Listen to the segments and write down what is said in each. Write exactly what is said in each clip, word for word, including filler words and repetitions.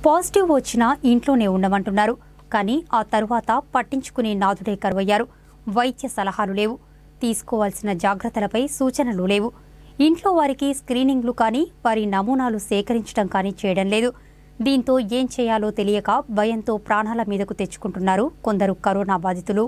Positive వచ్చినా ఇంట్లోనే ఉండమంటున్నారు. కానీ ఆ తరువాత పట్టించుకునే నాదుడే కరువయ్యారు. వైద్య సలహాలు లేవు, తీసుకోవాల్సిన జాగ్రత్తలపై సూచనలు లేవు. ఇంట్లో వారికి స్క్రీనింగ్లు కానీ వారి నమూనాలు సేకరించడం కానీ చేయడం లేదు. దీంతో ఏం చేయాలో తెలియక భయంతో ప్రాణాల మీదకు తెచ్చుకుంటున్నారు కొందరు కరోనా బాధితులు.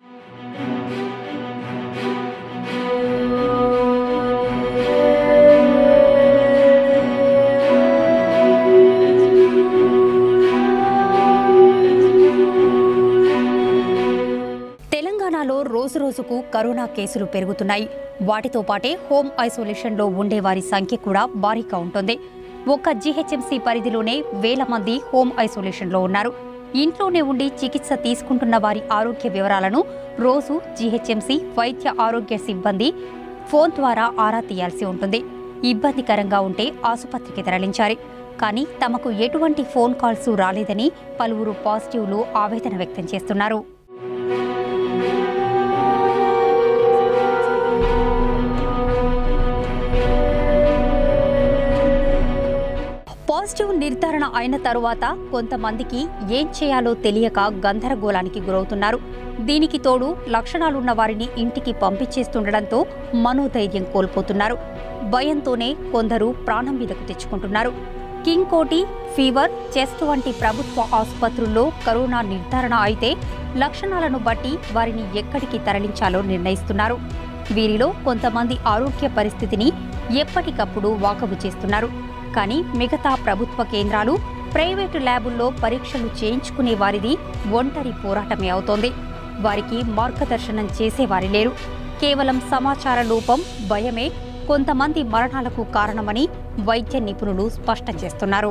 తెలంగాణలో రోజు రోజుకు కరోనా కేసులు పెరుగుతున్నాయి. వాటితో పాటే హోమ్ ఐసోలేషన్లో ఉండే వారి సంఖ్య కూడా భారీగా ఉంటుంది. ఒక్క జీహెచ్ఎంసీ పరిధిలోనే వేల మంది హోమ్ ఐసోలేషన్లో ఉన్నారు. ఇంట్లోనే ఉండి చికిత్స తీసుకుంటున్న వారి ఆరోగ్య వివరాలను రోజు జీహెచ్ఎంసీ వైద్య ఆరోగ్య సిబ్బంది ఫోన్ ద్వారా ఆరా తీయాల్సి ఉంటుంది. ఇబ్బందికరంగా ఉంటే ఆసుపత్రికి తరలించాలి. కానీ తమకు ఎటువంటి ఫోన్ కాల్స్ రాలేదని పలువురు పాజిటివ్లు ఆవేదన వ్యక్తం చేస్తున్నారు. పాజిటివ్ నిర్ధారణ అయిన తరువాత కొంతమందికి ఏం చేయాలో తెలియక గందరగోళానికి గురవుతున్నారు. దీనికి తోడు లక్షణాలున్న వారిని ఇంటికి పంపించేస్తుండటంతో మనోధైర్యం కోల్పోతున్నారు. భయంతోనే కొందరు ప్రాణం మీదకు తెచ్చుకుంటున్నారు. కింగ్ కోటి, ఫీవర్, చెస్ట్ వంటి ప్రభుత్వ ఆసుపత్రుల్లో కరోనా నిర్ధారణ అయితే లక్షణాలను బట్టి వారిని ఎక్కడికి తరలించాలో నిర్ణయిస్తున్నారు. వీరిలో కొంతమంది ఆరోగ్య పరిస్థితిని ఎప్పటికప్పుడు వాకబు చేస్తున్నారు. కానీ మిగతా ప్రభుత్వ కేంద్రాలు, ప్రైవేటు ల్యాబుల్లో పరీక్షలు చేయించుకునే వారిది ఒంటరి పోరాటమే అవుతోంది. వారికి మార్గదర్శనం చేసేవారి లేరు. కేవలం సమాచార లోపం, భయమే కొంతమంది మరణాలకు కారణమని వైద్య నిపుణులు స్పష్టం చేస్తున్నారు.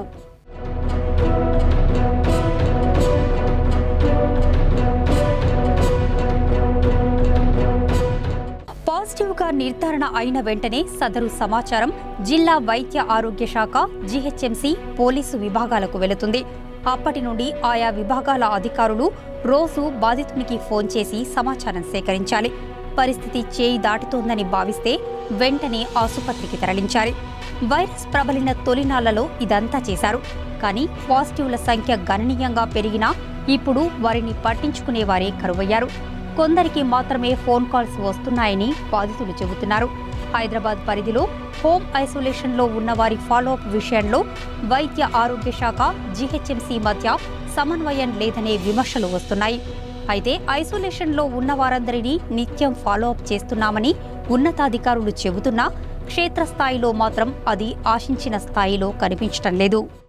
పాజిటివ్గా నిర్ధారణ అయిన వెంటనే సదరు సమాచారం జిల్లా వైద్య ఆరోగ్య శాఖ, జీహెచ్ఎంసీ, పోలీసు విభాగాలకు వెళుతుంది. అప్పటి నుండి ఆయా విభాగాల అధికారులు రోజు బాధితునికి ఫోన్ చేసి సమాచారం సేకరించాలి. పరిస్థితి చేయి దాటుతోందని భావిస్తే వెంటనే ఆసుపత్రికి తరలించాలి. వైరస్ ప్రబలిన తొలినాళ్లలో ఇదంతా చేశారు. కానీ పాజిటివ్ల సంఖ్య గణనీయంగా పెరిగినా ఇప్పుడు వారిని పట్టించుకునేవారే కరువయ్యారు. కొందరికి మాత్రమే ఫోన్ కాల్స్ వస్తున్నాయని బాధితులు చెబుతున్నారు. హైదరాబాద్ పరిధిలో హోమ్ ఐసోలేషన్లో ఉన్నవారి ఫాలోఅప్ విషయంలో వైద్య ఆరోగ్య శాఖ, జీహెచ్ఎంసీ మధ్య సమన్వయం లేదనే విమర్శలు వస్తున్నాయి. అయితే ఐసోలేషన్లో ఉన్న వారందరినీ నిత్యం ఫాలోఅప్ చేస్తున్నామని ఉన్నతాధికారులు చెబుతున్నా క్షేత్రస్థాయిలో మాత్రం అది ఆశించిన స్థాయిలో కనిపించటం లేదు.